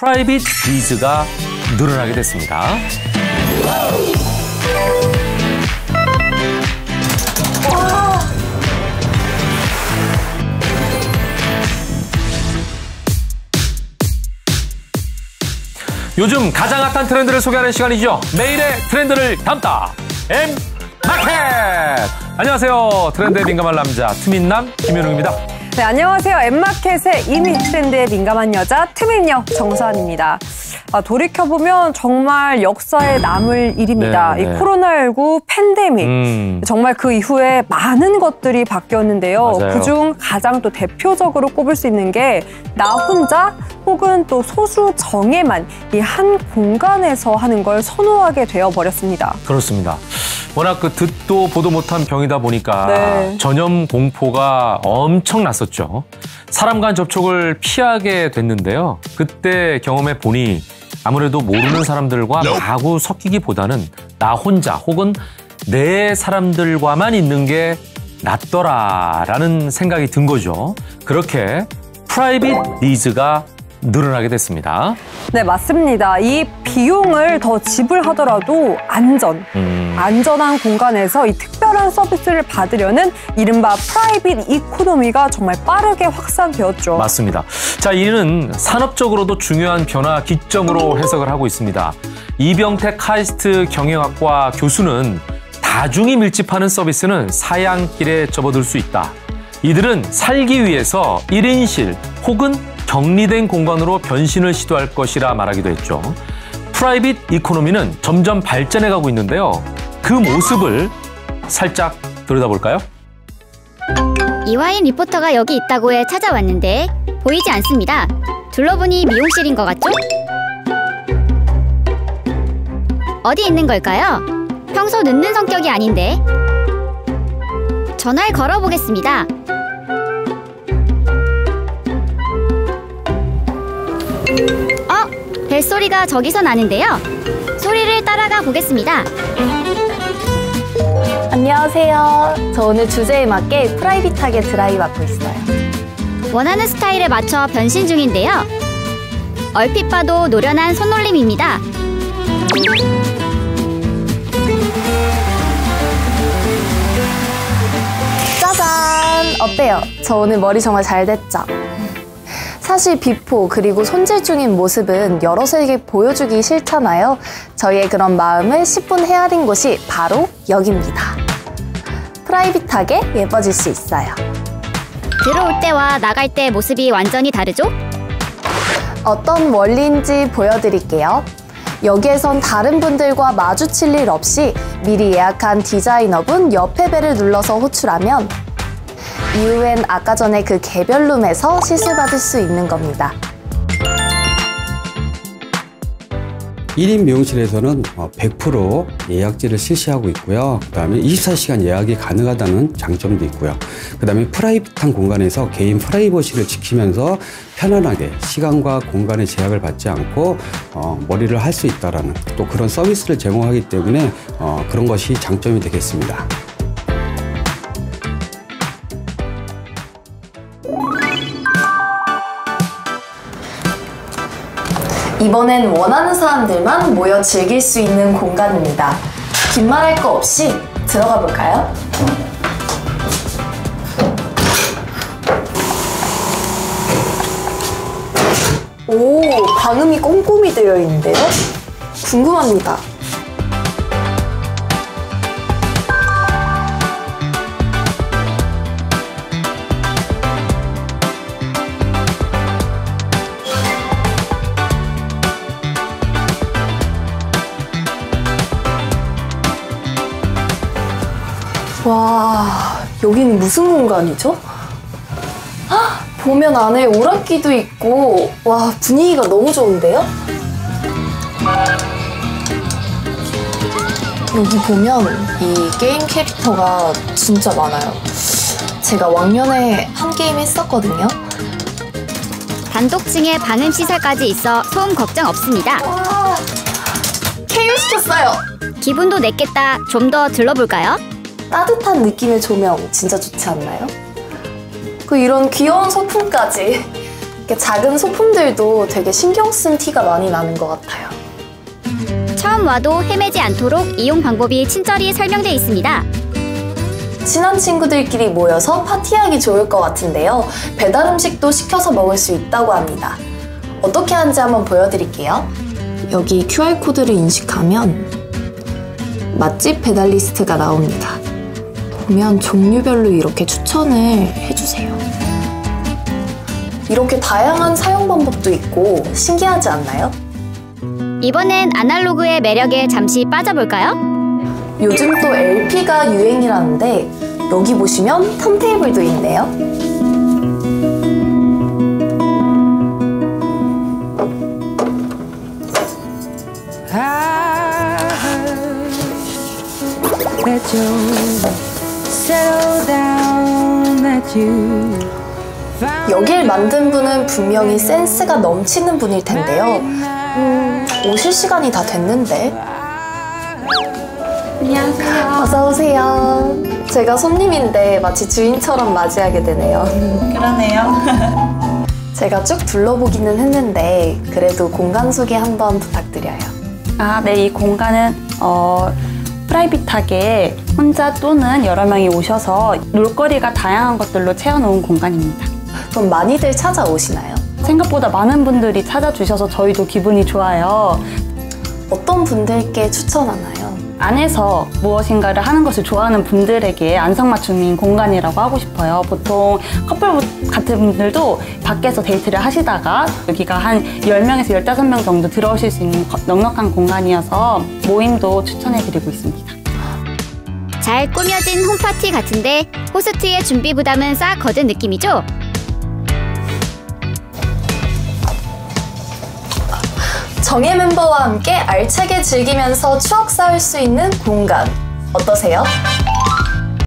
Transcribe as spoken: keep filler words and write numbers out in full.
프라이빗 니즈가 늘어나게 됐습니다. 요즘 가장 핫한 트렌드를 소개하는 시간이죠. 매일의 트렌드를 담다 엠마켓. 안녕하세요. 트렌드에 민감한 남자 트민남 김현웅입니다. 네, 안녕하세요. 엠마켓의 이미 트렌드에 민감한 여자 트민녀 정수환입니다. 아, 돌이켜보면 정말 역사에 남을 일입니다. 네, 네. 이 코로나십구 팬데믹. 음. 정말 그 이후에 많은 것들이 바뀌었는데요. 맞아요. 그중 가장 또 대표적으로 꼽을 수 있는 게 나 혼자 혹은 또 소수 정예만 이 한 공간에서 하는 걸 선호하게 되어버렸습니다. 그렇습니다. 워낙 그 듣도 보도 못한 병이다 보니까 네. 전염 공포가 엄청 났었죠. 사람 간 접촉을 피하게 됐는데요. 그때 경험해 보니 아무래도 모르는 사람들과 마구 섞이기보다는 나 혼자 혹은 내 사람들과만 있는 게 낫더라라는 생각이 든 거죠. 그렇게 프라이빗 니즈가 늘어나게 됐습니다. 네, 맞습니다. 이 비용을 더 지불하더라도 안전, 음. 안전한 공간에서 이 특별한 서비스를 받으려는 이른바 프라이빗 이코노미가 정말 빠르게 확산되었죠. 맞습니다. 자, 이는 산업적으로도 중요한 변화 기점으로 해석을 하고 있습니다. 이병택 카이스트 경영학과 교수는 다중이 밀집하는 서비스는 사양길에 접어들 수 있다. 이들은 살기 위해서 일 인실 혹은 격리된 공간으로 변신을 시도할 것이라 말하기도 했죠. 프라이빗 이코노미는 점점 발전해가고 있는데요. 그 모습을 살짝 들여다볼까요? 이화인 리포터가 여기 있다고 해 찾아왔는데 보이지 않습니다. 둘러보니 미용실인 것 같죠? 어디 있는 걸까요? 평소 늦는 성격이 아닌데. 전화를 걸어보겠습니다. 어? 벨소리가 저기서 나는데요. 소리를 따라가 보겠습니다. 안녕하세요. 저 오늘 주제에 맞게 프라이빗하게 드라이 맡고 있어요. 원하는 스타일에 맞춰 변신 중인데요. 얼핏 봐도 노련한 손놀림입니다. 짜잔! 어때요? 저 오늘 머리 정말 잘 됐죠? 사실 비포 그리고 손질 중인 모습은 여럿에게 보여주기 싫잖아요. 저희의 그런 마음을 십 분 헤아린 곳이 바로 여기입니다. 프라이빗하게 예뻐질 수 있어요. 들어올 때와 나갈 때 모습이 완전히 다르죠? 어떤 원리인지 보여드릴게요. 여기에선 다른 분들과 마주칠 일 없이 미리 예약한 디자이너분 옆에 벨을 눌러서 호출하면 이후엔 아까 전에 그 개별 룸에서 시술받을 수 있는 겁니다. 일 인 미용실에서는 백 퍼센트 예약제를 실시하고 있고요. 그 다음에 이십사 시간 예약이 가능하다는 장점도 있고요. 그 다음에 프라이빗한 공간에서 개인 프라이버시를 지키면서 편안하게 시간과 공간의 제약을 받지 않고 어, 머리를 할 수 있다는 또 그런 서비스를 제공하기 때문에 어, 그런 것이 장점이 되겠습니다. 이번엔 원하는 사람들만 모여 즐길 수 있는 공간입니다. 긴 말할 거 없이 들어가 볼까요? 오, 방음이 꼼꼼히 되어 있는데요? 궁금합니다. 와, 여기는 무슨 공간이죠? 헉, 보면 안에 오락기도 있고, 와, 분위기가 너무 좋은데요? 여기 보면 이 게임 캐릭터가 진짜 많아요. 제가 왕년에 한 게임 했었거든요. 단독층에 방음 시설까지 있어 소음 걱정 없습니다. 와, 케이오 시켰어요. 기분도 냈겠다. 좀 더 들러볼까요? 따뜻한 느낌의 조명 진짜 좋지 않나요? 그 이런 귀여운 소품까지 이렇게 작은 소품들도 되게 신경 쓴 티가 많이 나는 것 같아요. 처음 와도 헤매지 않도록 이용 방법이 친절히 설명돼 있습니다. 친한 친구들끼리 모여서 파티하기 좋을 것 같은데요. 배달 음식도 시켜서 먹을 수 있다고 합니다. 어떻게 하는지 한번 보여드릴게요. 여기 큐알코드를 인식하면 맛집 배달 리스트가 나옵니다. 보면 종류별로 이렇게 추천을 해주세요. 이렇게 다양한 사용 방법도 있고 신기하지 않나요? 이번엔 아날로그의 매력에 잠시 빠져볼까요? 요즘 또 엘피가 유행이라는데 여기 보시면 턴테이블도 있네요. 여길 만든 분은 분명히 센스가 넘치는 분일 텐데요. 음, 오실 시간이 다 됐는데. 안녕하세요. 어서 오세요. 제가 손님인데 마치 주인처럼 맞이하게 되네요. 그러네요. 제가 쭉 둘러보기는 했는데 그래도 공간 소개 한번 부탁드려요. 아, 네, 이 공간은 어, 프라이빗하게 혼자 또는 여러 명이 오셔서 놀거리가 다양한 것들로 채워놓은 공간입니다. 그럼 많이들 찾아오시나요? 생각보다 많은 분들이 찾아주셔서 저희도 기분이 좋아요. 어떤 분들께 추천하나요? 안에서 무엇인가를 하는 것을 좋아하는 분들에게 안성맞춤인 공간이라고 하고 싶어요. 보통 커플 같은 분들도 밖에서 데이트를 하시다가 여기가 한 열 명에서 열다섯 명 정도 들어오실 수 있는 넉넉한 공간이어서 모임도 추천해드리고 있습니다. 잘 꾸며진 홈파티 같은데 호스트의 준비 부담은 싹 거둔 느낌이죠? 정예 멤버와 함께 알차게 즐기면서 추억 쌓을 수 있는 공간 어떠세요?